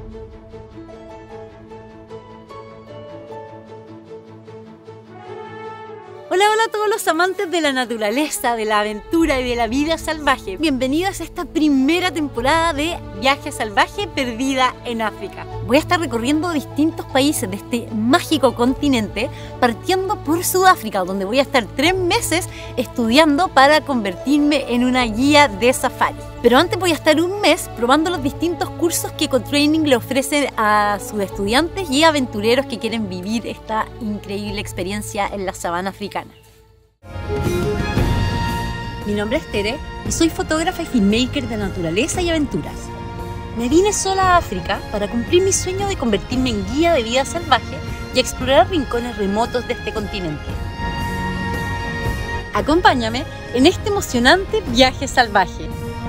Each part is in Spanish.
Hola, hola a todos los amantes de la naturaleza, de la aventura y de la vida salvaje. Bienvenidos a esta primera temporada de Viaje Salvaje Perdida en África. Voy a estar recorriendo distintos países de este mágico continente, partiendo por Sudáfrica, donde voy a estar 3 meses estudiando para convertirme en una guía de safari. Pero antes voy a estar 1 mes probando los distintos cursos que Ecotraining le ofrece a sus estudiantes y aventureros que quieren vivir esta increíble experiencia en la sabana africana. Mi nombre es Tere y soy fotógrafa y filmmaker de naturaleza y aventuras. Me vine sola a África para cumplir mi sueño de convertirme en guía de vida salvaje y explorar rincones remotos de este continente. Acompáñame en este emocionante viaje salvaje.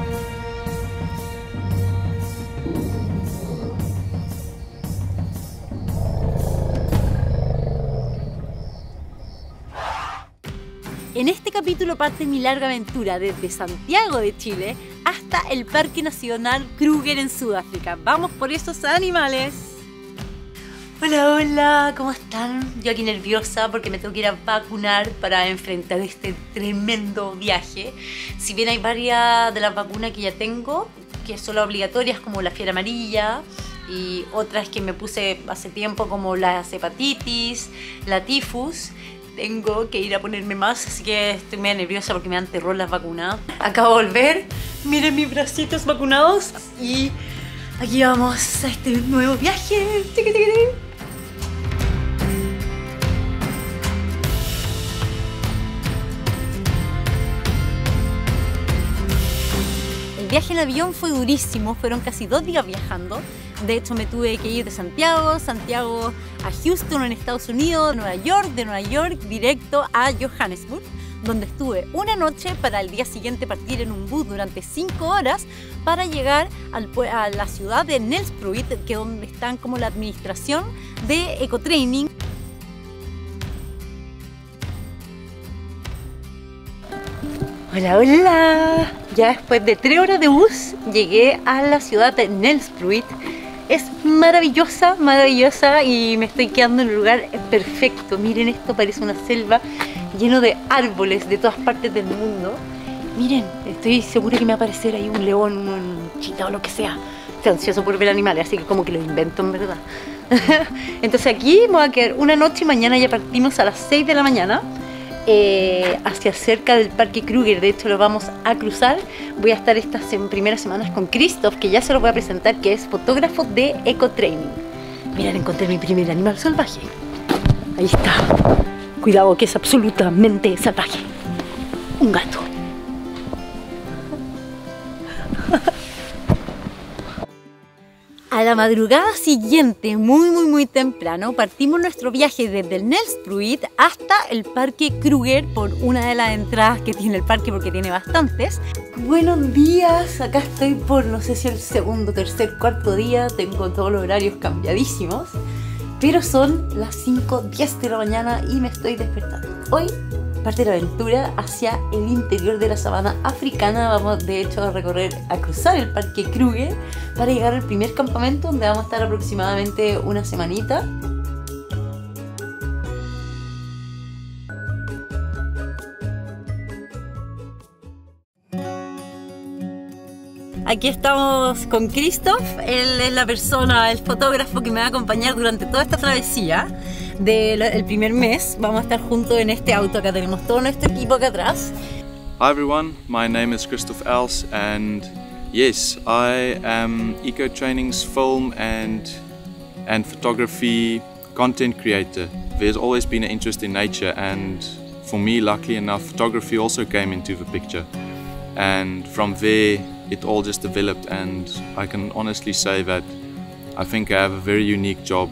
En este capítulo parte mi larga aventura desde Santiago de Chile hasta el Parque Nacional Kruger en Sudáfrica. ¡Vamos por esos animales! Hola, hola, ¿cómo están? Yo aquí nerviosa porque me tengo que ir a vacunar para enfrentar este tremendo viaje. Si bien hay varias de las vacunas que ya tengo, que son las obligatorias como la fiebre amarilla y otras que me puse hace tiempo como la hepatitis, la tifus, tengo que ir a ponerme más, así que estoy medio nerviosa porque me dan terror las vacunas. Acabo de volver, miren mis bracitos vacunados y aquí vamos a este nuevo viaje. El viaje en avión fue durísimo, fueron casi 2 días viajando. De hecho me tuve que ir de Santiago a Houston en Estados Unidos, de Nueva York directo a Johannesburg, donde estuve 1 noche para el día siguiente partir en un bus durante 5 horas para llegar a la ciudad de Nelspruit, que es donde están como la administración de Ecotraining. Hola, hola. Ya después de 3 horas de bus llegué a la ciudad de Nelspruit. Es maravillosa, maravillosa y me estoy quedando en un lugar perfecto. Miren esto, parece una selva lleno de árboles de todas partes del mundo. Miren, estoy segura que me va a aparecer ahí un león, un chita o lo que sea. Estoy ansioso por ver animales, así que como que lo invento en verdad. Entonces aquí me voy a quedar 1 noche y mañana ya partimos a las 6 de la mañana. Hacia cerca del Parque Kruger, de hecho lo vamos a cruzar. Voy a estar estas primeras semanas con Christoph, que ya se lo voy a presentar, que es fotógrafo de Ecotraining. Miren, encontré mi primer animal salvaje. Ahí está. Cuidado que es absolutamente salvaje. Un gato. A la madrugada siguiente, muy temprano, partimos nuestro viaje desde el Nelspruit hasta el Parque Kruger por una de las entradas que tiene el parque, porque tiene bastantes. Buenos días, acá estoy por no sé si el segundo, tercer, cuarto día, tengo todos los horarios cambiadísimos, pero son las 5:10 de la mañana y me estoy despertando. Hoy parte de la aventura hacia el interior de la sabana africana. Vamos de hecho a cruzar el Parque Kruger para llegar al primer campamento, donde vamos a estar aproximadamente 1 semanita. Aquí estamos con Christoph, él es la persona, el fotógrafo que me va a acompañar durante toda esta travesía del primer mes. Vamos a estar juntos en este auto, acá tenemos todo nuestro equipo acá atrás. Hi everyone, my name is Christoph Els and yes, I am Ecotraining's film and photography content creator. There's always been an interest in nature, and for me, luckily enough, photography also came into the picture, and from there it all just developed, and I can honestly say that I think I have a very unique job.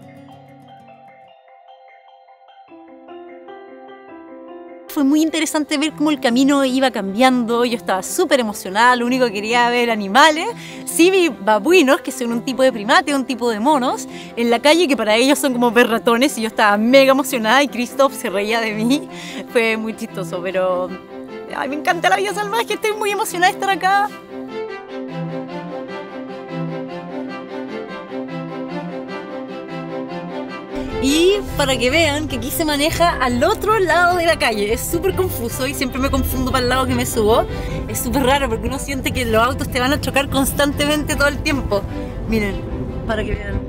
Fue muy interesante ver cómo el camino iba cambiando. Yo estaba súper emocionada, lo único que quería ver animales. Sí vi babuinos, que son un tipo de primate, un tipo de monos, en la calle, que para ellos son como ver ratones, y yo estaba mega emocionada y Christoph se reía de mí. Fue muy chistoso, pero ay, me encanta la vida salvaje, estoy muy emocionada de estar acá. Y para que vean que aquí se maneja al otro lado de la calle. Es súper confuso y siempre me confundo para el lado que me subo. Es súper raro porque uno siente que los autos te van a chocar constantemente todo el tiempo. Miren, para que vean.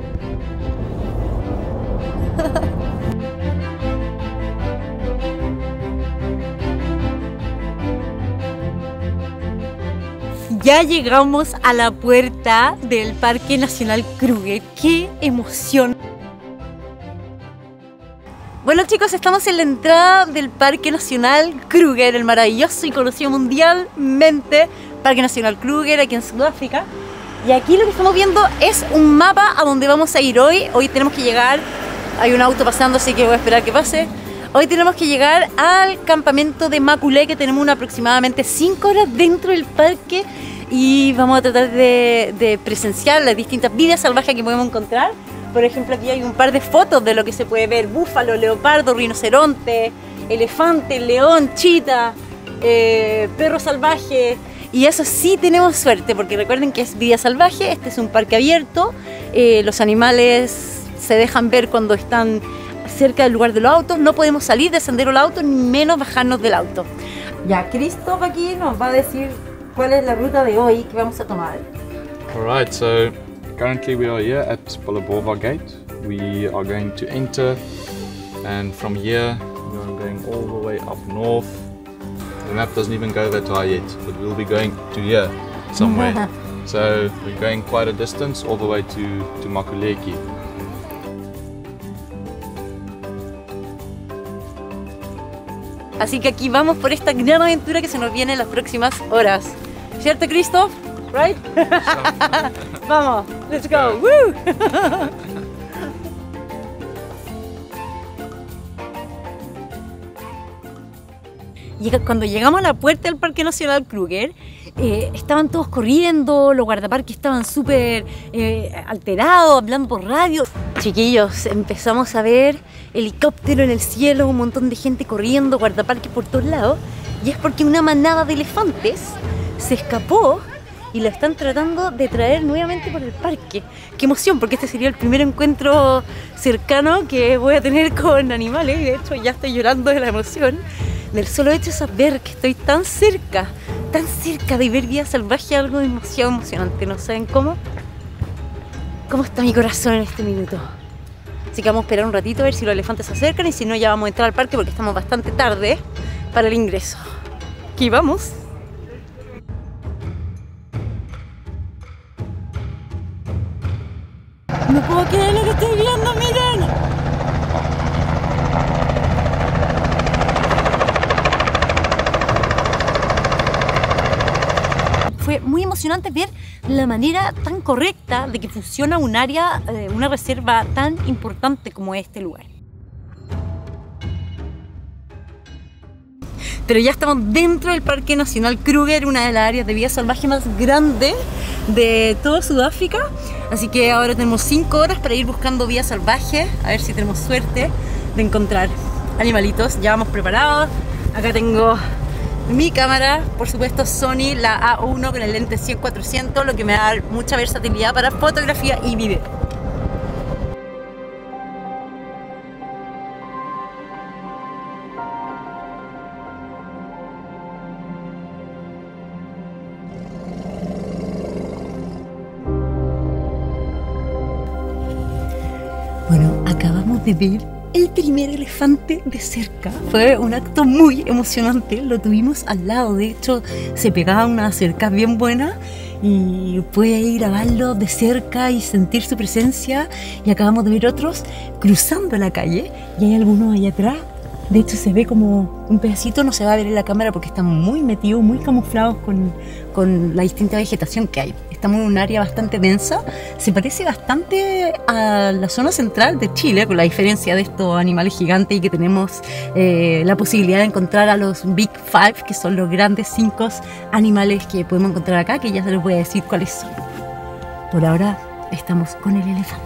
Ya llegamos a la puerta del Parque Nacional Kruger. ¡Qué emoción! Bueno chicos, estamos en la entrada del Parque Nacional Kruger, el maravilloso y conocido mundialmente Parque Nacional Kruger aquí en Sudáfrica. Y aquí lo que estamos viendo es un mapa a donde vamos a ir hoy. Hoy tenemos que llegar, hay un auto pasando así que voy a esperar que pase. Hoy tenemos que llegar al campamento de Maculé, que tenemos aproximadamente 5 horas dentro del parque. Y vamos a tratar de presenciar las distintas vidas salvajes que podemos encontrar. Por ejemplo, aquí hay un par de fotos de lo que se puede ver: búfalo, leopardo, rinoceronte, elefante, león, chita, perro salvaje. Y eso sí tenemos suerte, porque recuerden que es vida salvaje, este es un parque abierto, los animales se dejan ver cuando están cerca del lugar de los autos, no podemos salir del sendero del auto, ni menos bajarnos del auto. Ya, Christoph aquí nos va a decir cuál es la ruta de hoy que vamos a tomar. Alright, so currently we are here at Polobova Gate. We are going to enter, and from here we are going all the way up north. The map doesn't even go that high yet, but we'll be going to here somewhere. So we're going quite a distance all the way to Makuleki. Así que aquí vamos por esta gran aventura que se nos viene en las próximas horas. ¿Cierto, Christoph? Right? Vamos, let's go. Woo! Y cuando llegamos a la puerta del Parque Nacional Kruger, estaban todos corriendo, los guardaparques estaban súper alterados, hablando por radio. Chiquillos, empezamos a ver helicóptero en el cielo, un montón de gente corriendo, guardaparques por todos lados. Y es porque una manada de elefantes se escapó y lo están tratando de traer nuevamente por el parque. ¡Qué emoción! Porque este sería el primer encuentro cercano que voy a tener con animales. Y de hecho ya estoy llorando de la emoción. Del solo hecho de saber que estoy tan cerca de ver vida salvaje, algo demasiado emocionante. ¿No saben cómo está mi corazón en este minuto? Así que vamos a esperar un ratito a ver si los elefantes se acercan, y si no ya vamos a entrar al parque porque estamos bastante tarde para el ingreso. Aquí vamos. No puedo creer lo que estoy viendo, miren. Fue muy emocionante ver la manera tan correcta de que funciona un área, una reserva tan importante como este lugar. Pero ya estamos dentro del Parque Nacional Kruger, una de las áreas de vida salvaje más grandes de todo Sudáfrica. Así que ahora tenemos 5 horas para ir buscando vida salvaje, a ver si tenemos suerte de encontrar animalitos. Ya vamos preparados. Acá tengo mi cámara, por supuesto Sony, la A1 con el lente 100-400, lo que me da mucha versatilidad para fotografía y video. Bueno, acabamos de ver el primer elefante de cerca. Fue un acto muy emocionante, lo tuvimos al lado, de hecho se pegaba una cerca bien buena y pude ir a grabarlo de cerca y sentir su presencia. Y acabamos de ver otros cruzando la calle y hay algunos allá atrás. De hecho se ve como un pedacito, no se va a ver en la cámara porque están muy metidos, muy camuflados con la distinta vegetación que hay. Estamos en un área bastante densa, se parece bastante a la zona central de Chile, con la diferencia de estos animales gigantes y que tenemos la posibilidad de encontrar a los Big Five, que son los grandes 5 animales que podemos encontrar acá, que ya se les voy a decir cuáles son. Por ahora estamos con el elefante.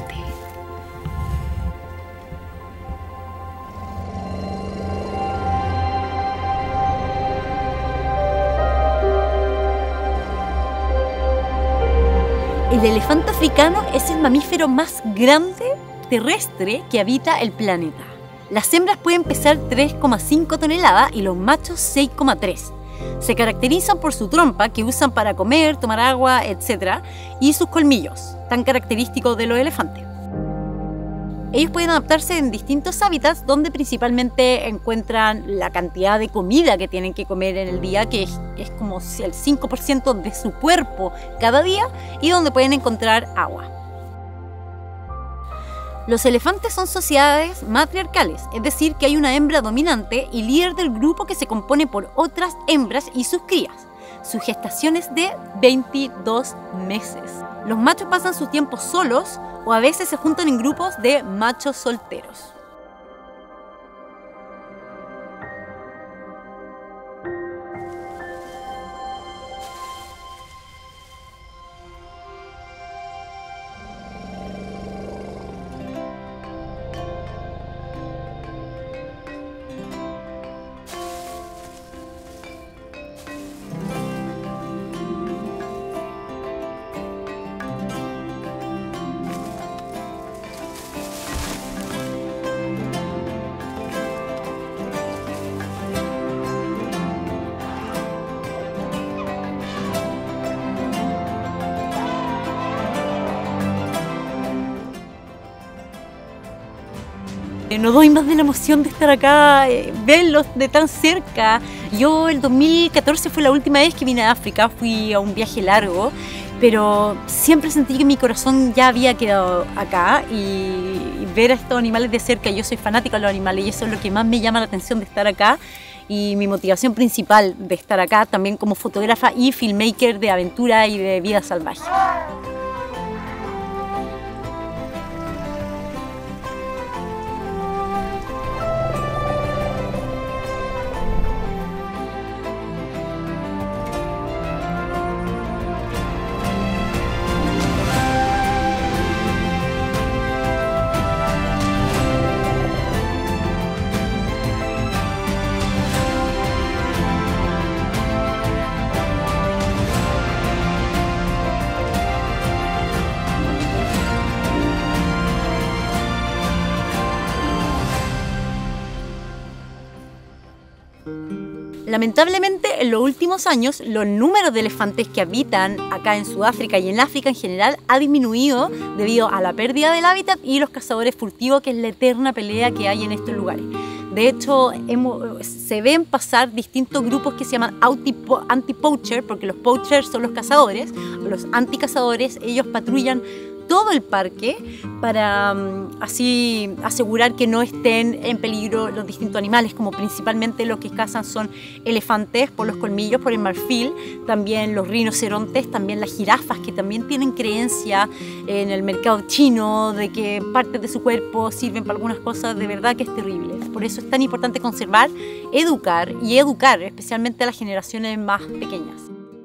El elefante africano es el mamífero más grande terrestre que habita el planeta. Las hembras pueden pesar 3,5 toneladas y los machos 6,3. Se caracterizan por su trompa que usan para comer, tomar agua, etc. y sus colmillos, tan característicos de los elefantes. Ellos pueden adaptarse en distintos hábitats donde principalmente encuentran la cantidad de comida que tienen que comer en el día, que es como el 5% de su cuerpo cada día, y donde pueden encontrar agua. Los elefantes son sociedades matriarcales, es decir, que hay una hembra dominante y líder del grupo que se compone por otras hembras y sus crías. Su gestación es de 22 meses. Los machos pasan su tiempo solos o a veces se juntan en grupos de machos solteros. No doy más de la emoción de estar acá, verlos de tan cerca. Yo el 2014 fue la última vez que vine a África, fui a un viaje largo, pero siempre sentí que mi corazón ya había quedado acá y ver a estos animales de cerca, yo soy fanática de los animales y eso es lo que más me llama la atención de estar acá y mi motivación principal de estar acá también como fotógrafa y filmmaker de aventura y de vida salvaje. Lamentablemente, en los últimos años, los números de elefantes que habitan acá en Sudáfrica y en África en general ha disminuido debido a la pérdida del hábitat y los cazadores furtivos, que es la eterna pelea que hay en estos lugares. De hecho, se ven pasar distintos grupos que se llaman anti-poacher, porque los poachers son los cazadores, los anti-cazadores, ellos patrullan todo el parque para así asegurar que no estén en peligro los distintos animales, como principalmente los que cazan son elefantes por los colmillos, por el marfil, también los rinocerontes, también las jirafas, que también tienen creencia en el mercado chino de que partes de su cuerpo sirven para algunas cosas, de verdad que es terrible. Por eso es tan importante conservar, educar, especialmente a las generaciones más pequeñas.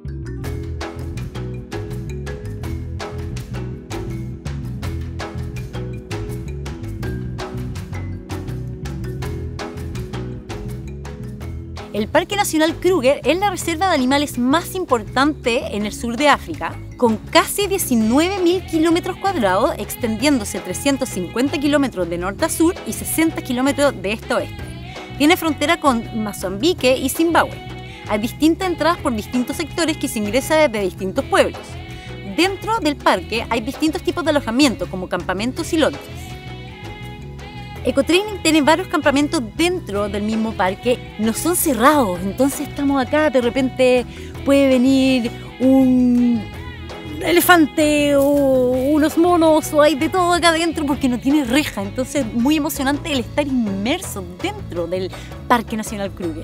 El Parque Nacional Kruger es la reserva de animales más importante en el sur de África, con casi 19.000 kilómetros cuadrados, extendiéndose 350 kilómetros de norte a sur y 60 kilómetros de este a oeste. Tiene frontera con Mozambique y Zimbabue. Hay distintas entradas por distintos sectores que se ingresa desde distintos pueblos. Dentro del parque hay distintos tipos de alojamiento, como campamentos y lotes. Ecotraining tiene varios campamentos dentro del mismo parque, no son cerrados, entonces estamos acá, de repente puede venir un elefante o unos monos o hay de todo acá adentro porque no tiene reja, entonces muy emocionante el estar inmerso dentro del Parque Nacional Kruger.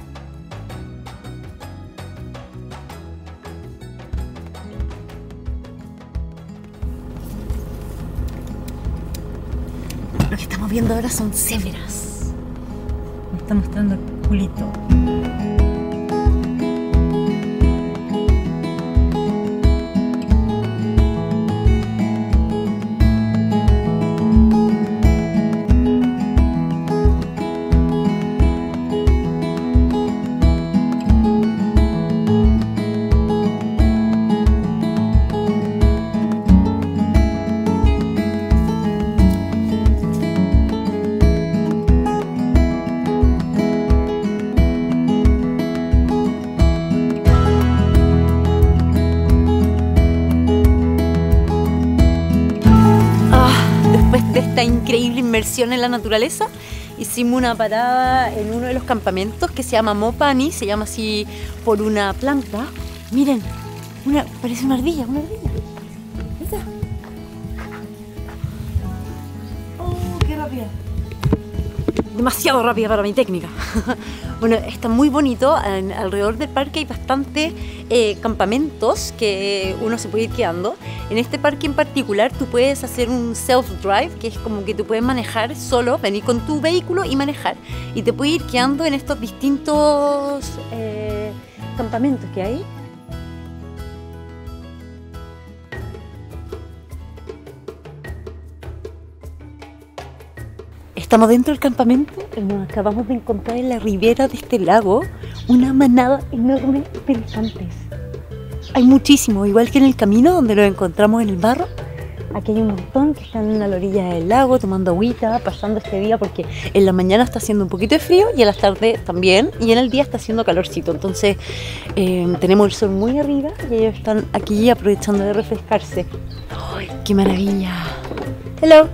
Lo que estamos viendo ahora son cebras. Me está mostrando el culito. increíble inmersión en la naturaleza. Hicimos una parada en uno de los campamentos que se llama Mopani, se llama así por una planta. Miren, parece una ardilla, una ardilla. ¿Esta? ¡Oh, qué rápida! Demasiado rápida para mi técnica. Bueno, está muy bonito. Alrededor del parque hay bastantes campamentos que uno se puede ir quedando. En este parque en particular tú puedes hacer un self-drive, que es como que tú puedes manejar solo, venir con tu vehículo y manejar. Y te puedes ir quedando en estos distintos campamentos que hay. Estamos dentro del campamento y nos acabamos de encontrar en la ribera de este lago una manada enorme de elefantes. Hay muchísimos, igual que en el camino donde los encontramos en el barro. Aquí hay un montón que están a la orilla del lago tomando agüita, pasando este día porque en la mañana está haciendo un poquito de frío y en las tardes también, y en el día está haciendo calorcito. Entonces tenemos el sol muy arriba y ellos están aquí aprovechando de refrescarse. ¡Ay, qué maravilla! ¡Hello!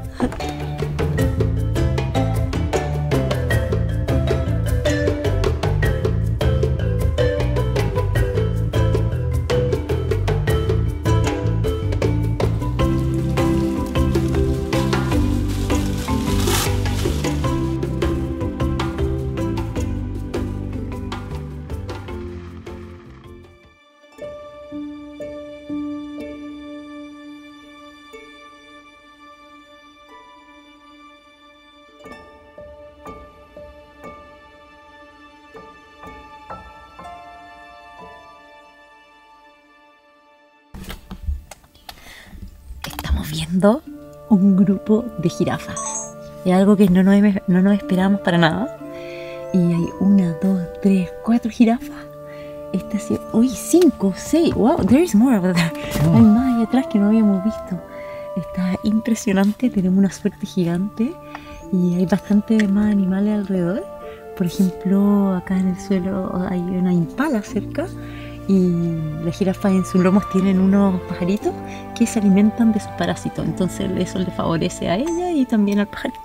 Viendo un grupo de jirafas. Es algo que no nos esperábamos para nada. Y hay 1, 2, 3, 4 jirafas. Esta sí, uy, 5, 6. Wow, there is more over there. Hay más ahí atrás que no habíamos visto. Está impresionante, tenemos una suerte gigante. Y hay bastante más animales alrededor. Por ejemplo, acá en el suelo hay una impala cerca. Y las jirafas en sus lomos tienen unos pajaritos que se alimentan de sus parásitos. Entonces eso le favorece a ella y también al pajarito.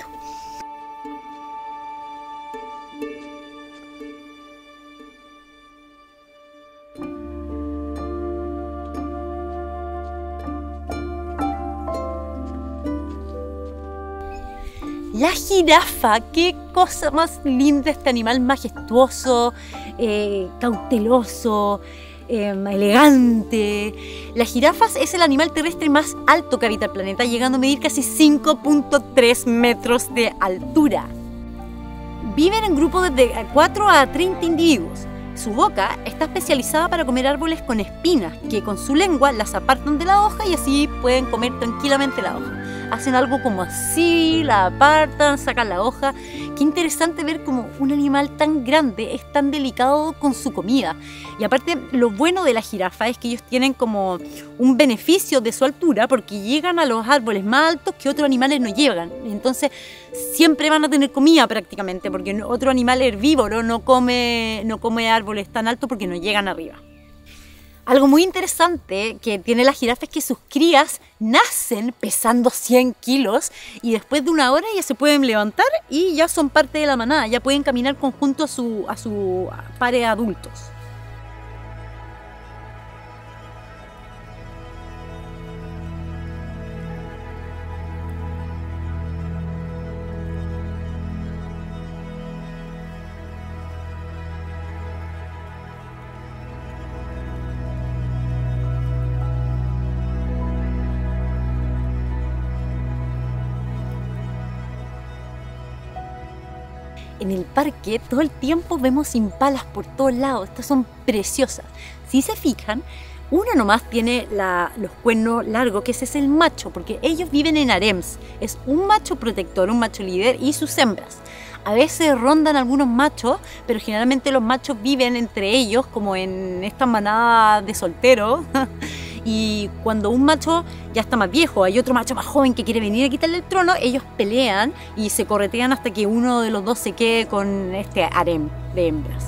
La jirafa, qué cosa más linda, este animal majestuoso, cauteloso, elegante. Las jirafas es el animal terrestre más alto que habita el planeta, llegando a medir casi 5.3 metros de altura. Viven en grupos de 4 a 30 individuos. Su boca está especializada para comer árboles con espinas, que con su lengua las apartan de la hoja y así pueden comer tranquilamente la hoja. Hacen algo como así, la apartan, sacan la hoja. Qué interesante ver cómo un animal tan grande es tan delicado con su comida. Y aparte, lo bueno de la jirafa es que ellos tienen como un beneficio de su altura porque llegan a los árboles más altos que otros animales no llegan. Entonces, siempre van a tener comida prácticamente porque otro animal herbívoro no come árboles tan altos porque no llegan arriba. Algo muy interesante que tiene la jirafa es que sus crías nacen pesando 100 kilos y después de una hora ya se pueden levantar y ya son parte de la manada, ya pueden caminar conjunto a su pares adultos. En el parque todo el tiempo vemos impalas por todos lados, estas son preciosas. Si se fijan, una nomás tiene los cuernos largos, que ese es el macho, porque ellos viven en harems. Es un macho protector, un macho líder y sus hembras. A veces rondan algunos machos, pero generalmente los machos viven entre ellos, como en esta manada de solteros. Y cuando un macho ya está más viejo, hay otro macho más joven que quiere venir a quitarle el trono, ellos pelean y se corretean hasta que uno de los dos se quede con este harem de hembras.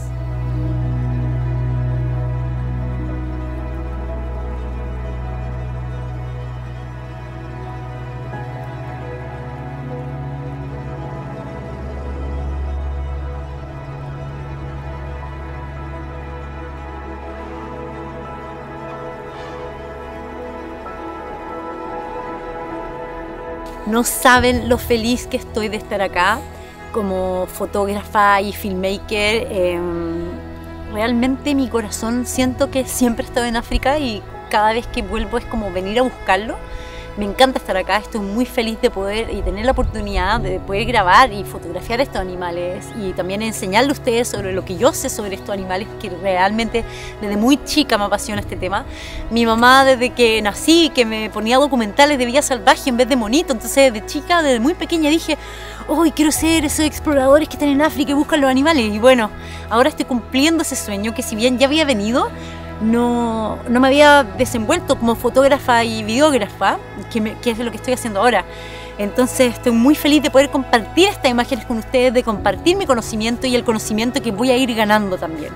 No saben lo feliz que estoy de estar acá como fotógrafa y filmmaker. Realmente mi corazón siento que siempre he estado en África y cada vez que vuelvo es como venir a buscarlo. Me encanta estar acá, estoy muy feliz de poder y tener la oportunidad de poder grabar y fotografiar estos animales y también enseñarle a ustedes sobre lo que yo sé sobre estos animales, que realmente desde muy chica me apasiona este tema. Mi mamá desde que nací, que me ponía documentales de vida salvaje en vez de monito, entonces desde chica, desde muy pequeña dije, hoy quiero ser esos exploradores que están en África y buscan los animales. Y bueno, ahora estoy cumpliendo ese sueño que si bien ya había venido, no me había desenvuelto como fotógrafa y videógrafa, que es lo que estoy haciendo ahora. Entonces estoy muy feliz de poder compartir estas imágenes con ustedes, de compartir mi conocimiento y el conocimiento que voy a ir ganando también.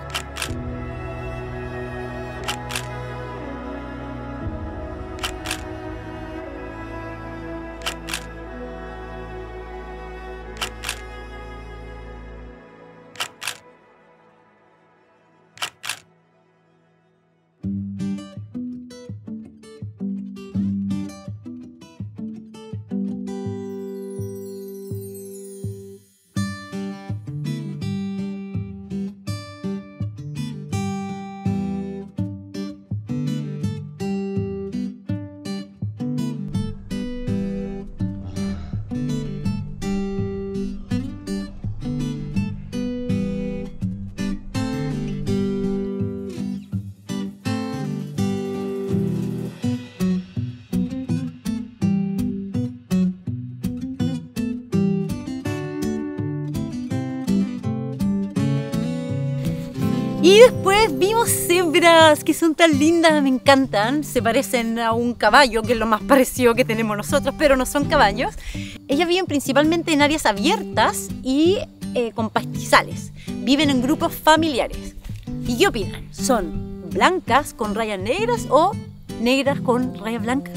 Y después vimos cebras que son tan lindas, me encantan. Se parecen a un caballo, que es lo más parecido que tenemos nosotros, pero no son caballos. Ellas viven principalmente en áreas abiertas y con pastizales. Viven en grupos familiares. ¿Y qué opinan? ¿Son blancas con rayas negras o negras con rayas blancas?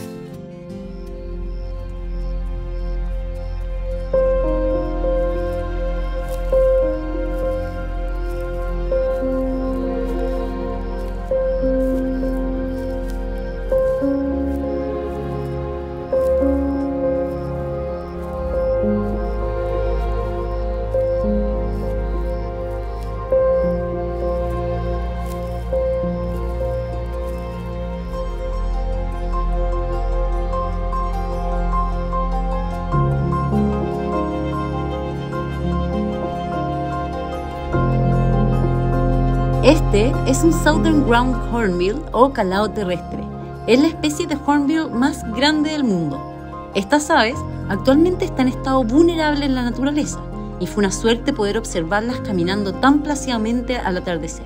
Este es un Southern Ground Hornbill o calao terrestre. Es la especie de hornbill más grande del mundo. Estas aves actualmente están en estado vulnerable en la naturaleza y fue una suerte poder observarlas caminando tan plácidamente al atardecer.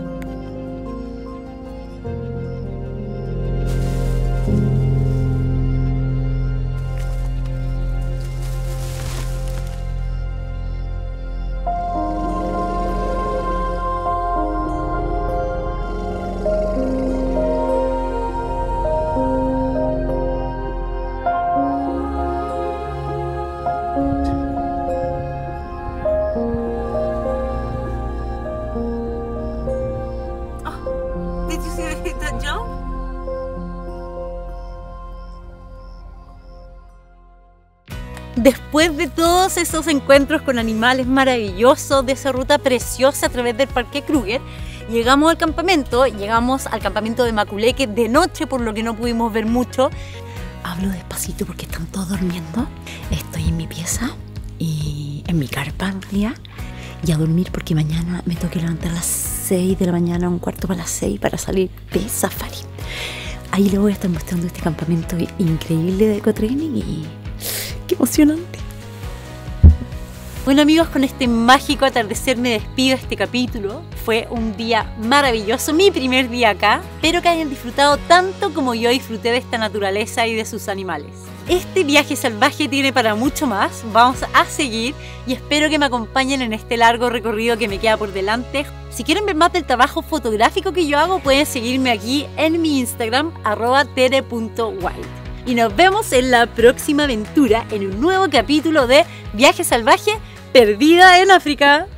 Después de todos esos encuentros con animales maravillosos, de esa ruta preciosa a través del Parque Kruger, llegamos al campamento de Maculeque de noche, por lo que no pudimos ver mucho. Hablo despacito porque están todos durmiendo. Estoy en mi pieza y en mi carpa en realidad, y a dormir porque mañana me tengo que levantar a las 6 de la mañana, un cuarto para las 6, para salir de safari. Ahí les voy a estar mostrando este campamento increíble de ecotraining y ¡qué emocionante! Bueno amigos, con este mágico atardecer me despido de este capítulo. Fue un día maravilloso, mi primer día acá. Espero que hayan disfrutado tanto como yo disfruté de esta naturaleza y de sus animales. Este viaje salvaje tiene para mucho más, vamos a seguir y espero que me acompañen en este largo recorrido que me queda por delante. Si quieren ver más del trabajo fotográfico que yo hago, pueden seguirme aquí en mi Instagram, @tere.wild. Y nos vemos en la próxima aventura en un nuevo capítulo de Viaje Salvaje Perdida en África.